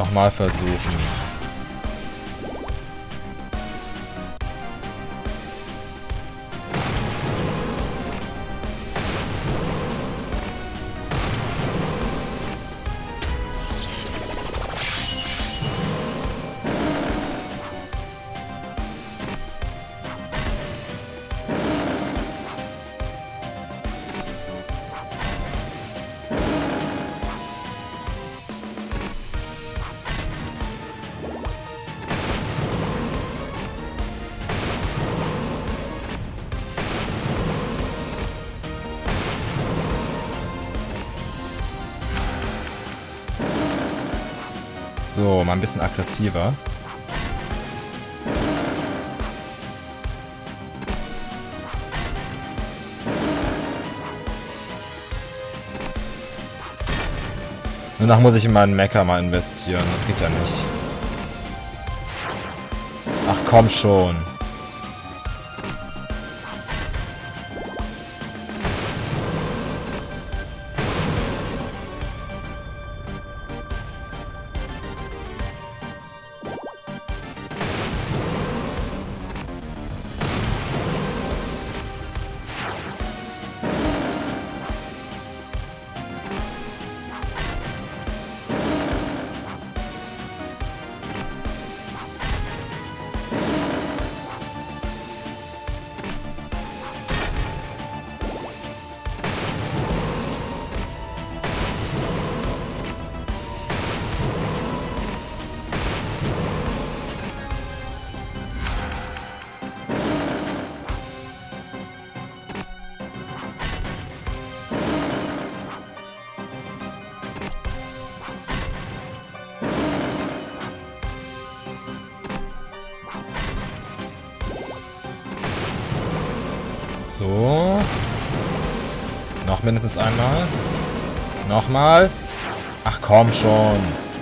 Nochmal versuchen. So, mal ein bisschen aggressiver. Danach muss ich in meinen Mecha mal investieren. Das geht ja nicht. Ach komm schon. So. Noch mindestens einmal. Nochmal. Ach komm schon.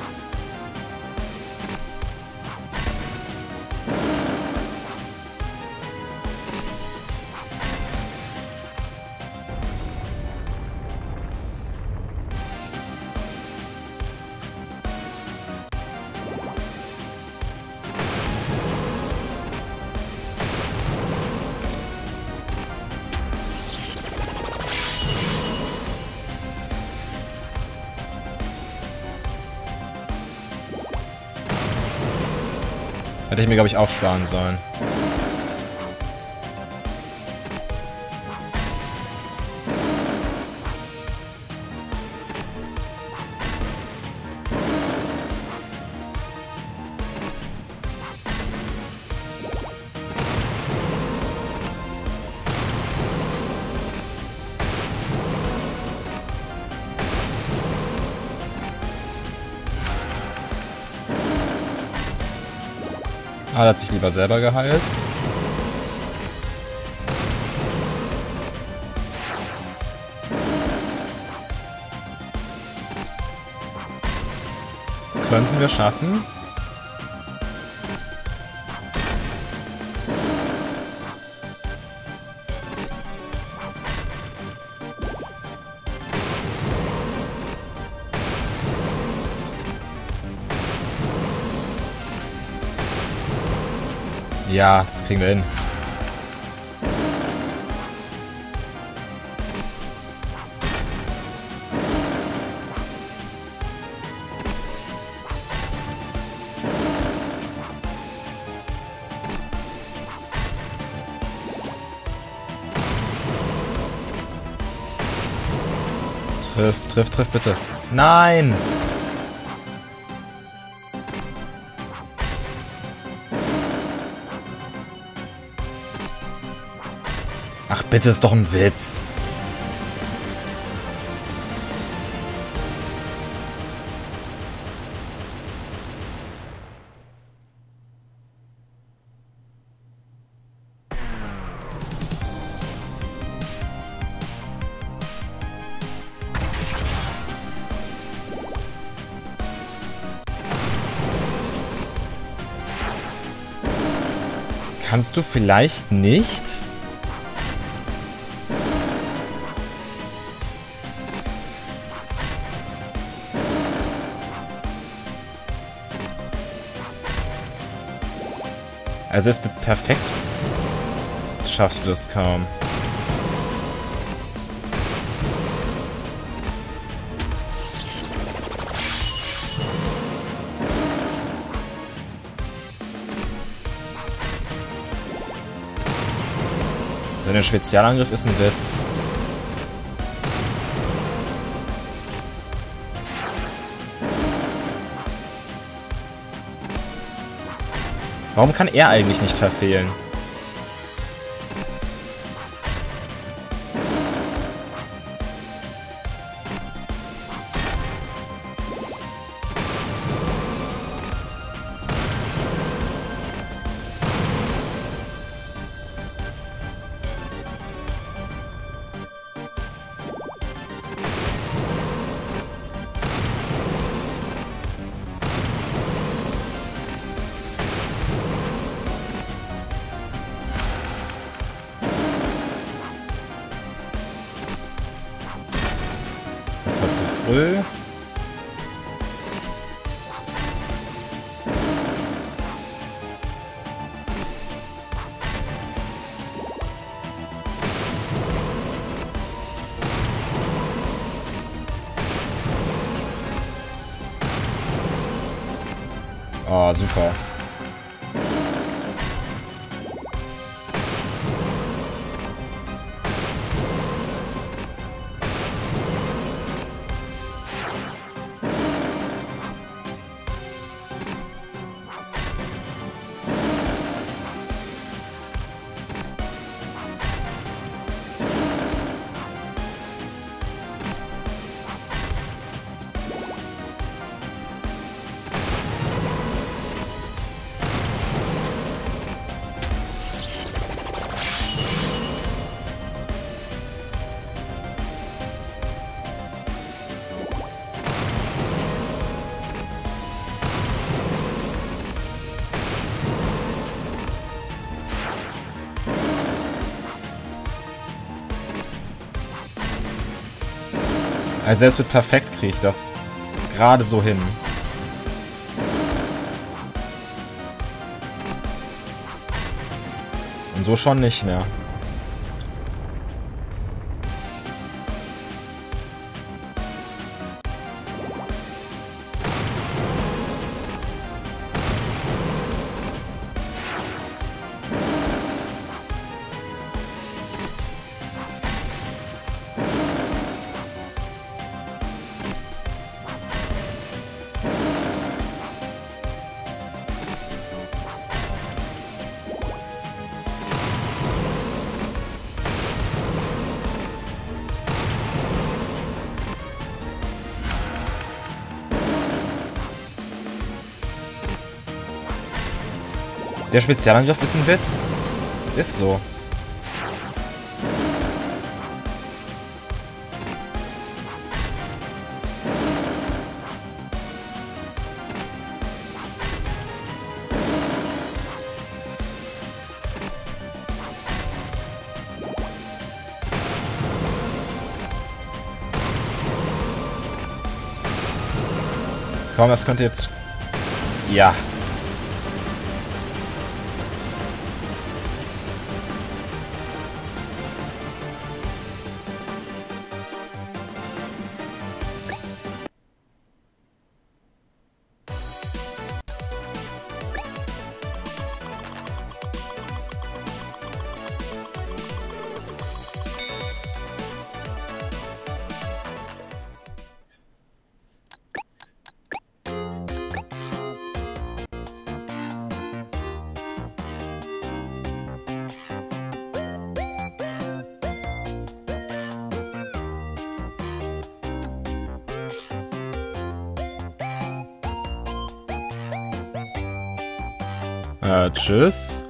Hätte ich mir, glaube ich, aufsparen sollen. Ah, der hat sich lieber selber geheilt. Das könnten wir schaffen. Ja, das kriegen wir hin. Triff bitte. Nein! Ach bitte, ist doch ein Witz. Kannst du vielleicht nicht? Also jetzt mit perfekt schaffst du das kaum. Der Spezialangriff ist ein Witz. Warum kann er eigentlich nicht verfehlen? Das war zu früh. Oh, super. Also selbst mit perfekt kriege ich das gerade so hin. Und so schon nicht mehr. Der Spezialangriff ist ein Witz. Ist so. Komm, das könnte jetzt... Ja. Tschüss.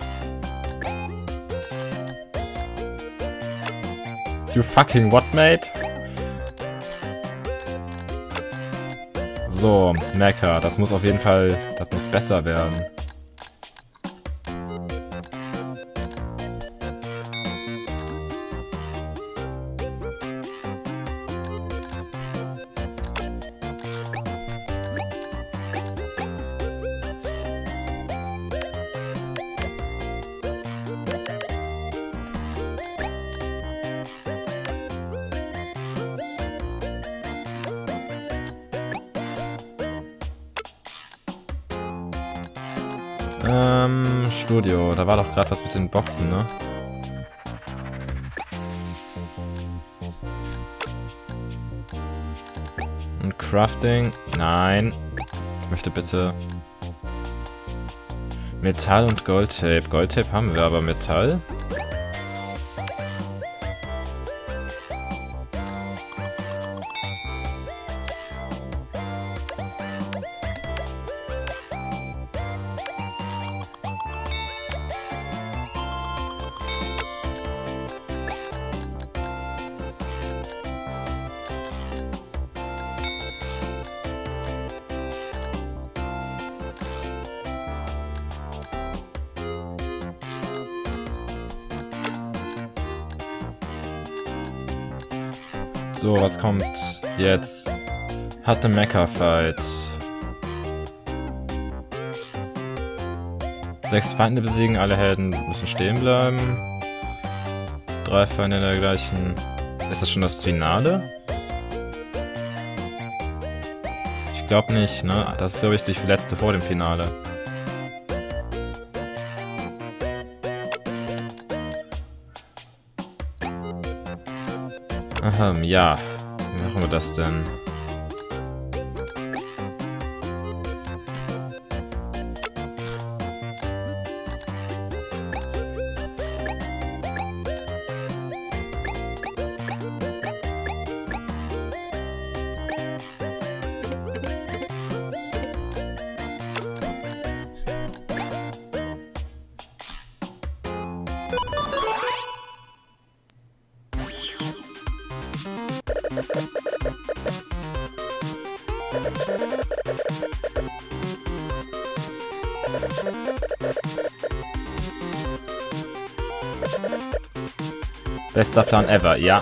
You fucking what, mate? So, Mecha, das muss auf jeden Fall, das muss besser werden. Studio. Da war doch gerade was mit den Boxen, ne? Und Crafting? Nein. Ich möchte bitte Metall und Goldtape. Goldtape haben wir, aber Metall? So, was kommt jetzt? Hat eine Mecha-Fight. 6 Feinde besiegen, alle Helden müssen stehen bleiben. 3 Feinde in der gleichen... Ist das schon das Finale? Ich glaube nicht, ne? Das ist so wichtig für letzte vor dem Finale. Aha, ja. Wie machen wir das denn? Bester Plan ever, ja.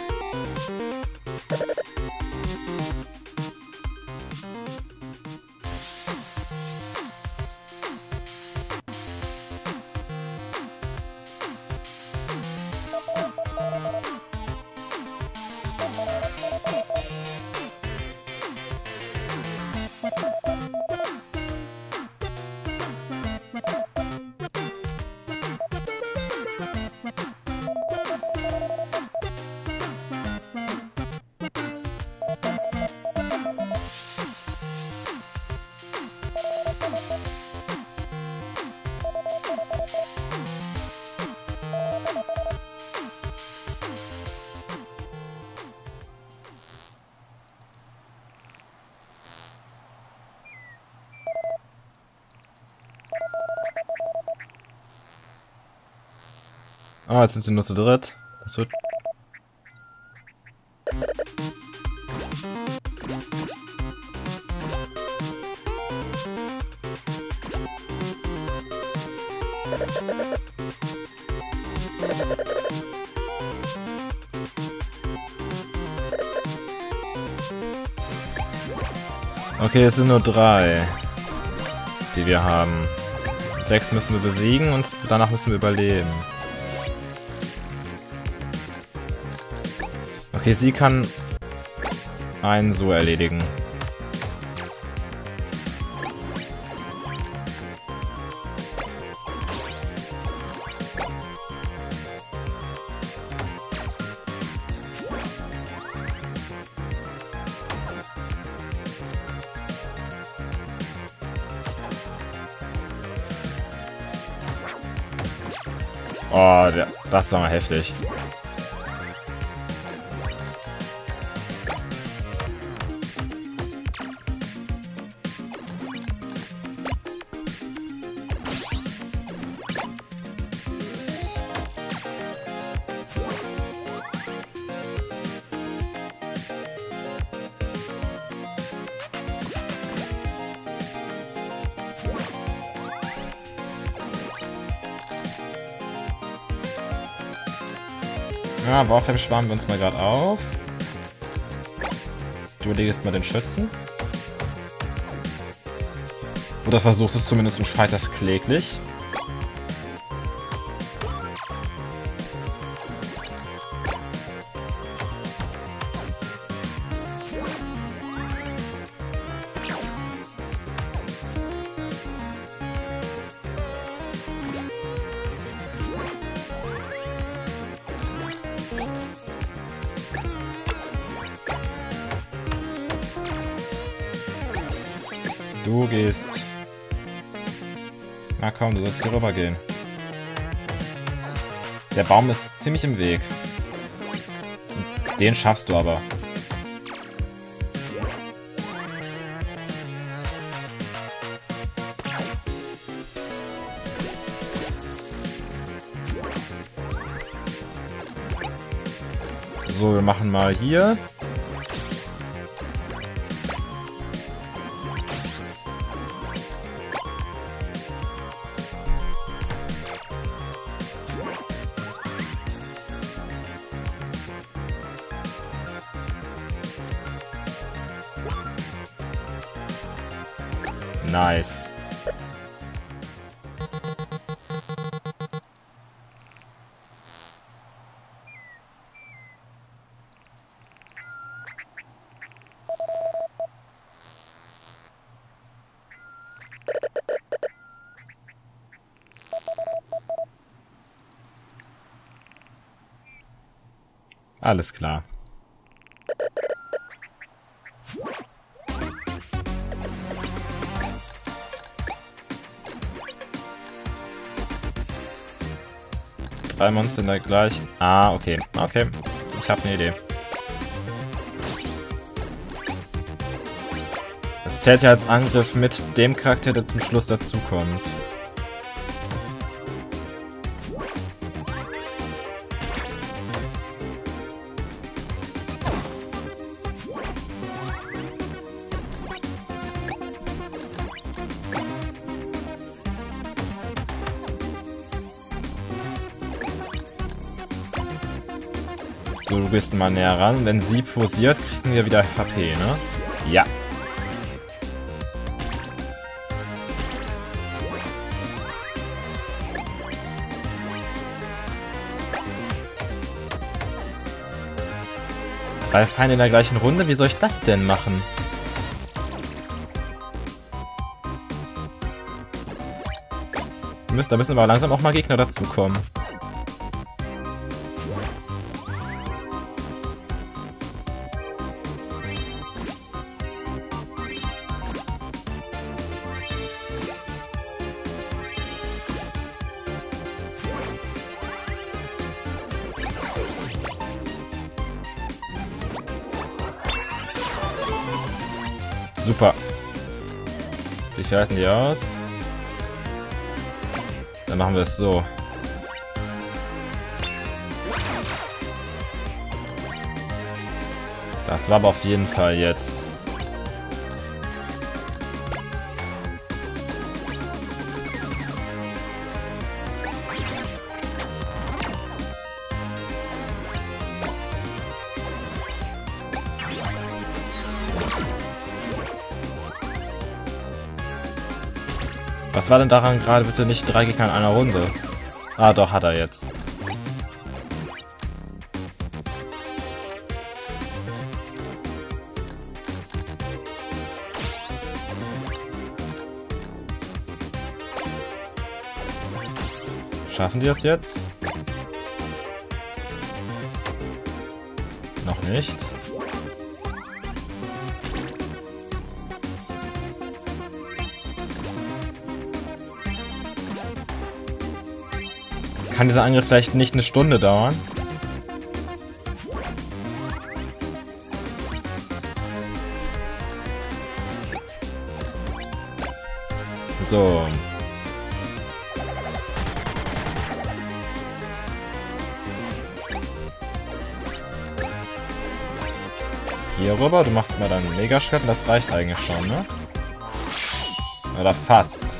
Oh, jetzt sind sie nur zu dritt. Das wird... Okay, es sind nur 3, die wir haben. 6 müssen wir besiegen und danach müssen wir überleben. Okay, sie kann einen so erledigen. Oh, das war mal heftig. Ja, Warframe sparen wir uns mal gerade auf. Du erledigst mal den Schützen. Oder versuchst es zumindest und scheiterst kläglich. Du gehst... Na komm, du sollst hier rüber gehen. Der Baum ist ziemlich im Weg. Den schaffst du aber. So, wir machen mal hier. Nice. Alles klar. Drei Monster in der gleichen... Ah, okay. Okay. Ich habe eine Idee. Das zählt ja als Angriff mit dem Charakter, der zum Schluss dazukommt. So, du gehst mal näher ran. Wenn sie posiert, kriegen wir wieder HP, ne? Ja. Drei Feinde in der gleichen Runde? Wie soll ich das denn machen? Da müssen aber langsam auch mal Gegner dazukommen. Super. Wie viel halten die aus? Dann machen wir es so. Das war aber auf jeden Fall jetzt. Was war denn daran gerade bitte nicht 3 Gegner in einer Runde? Ah, doch, hat er jetzt. Schaffen die das jetzt? Noch nicht. Kann dieser Angriff vielleicht nicht eine Stunde dauern? So. Hier rüber, du machst mal dein Megaschwert und das reicht eigentlich schon, ne? Oder fast.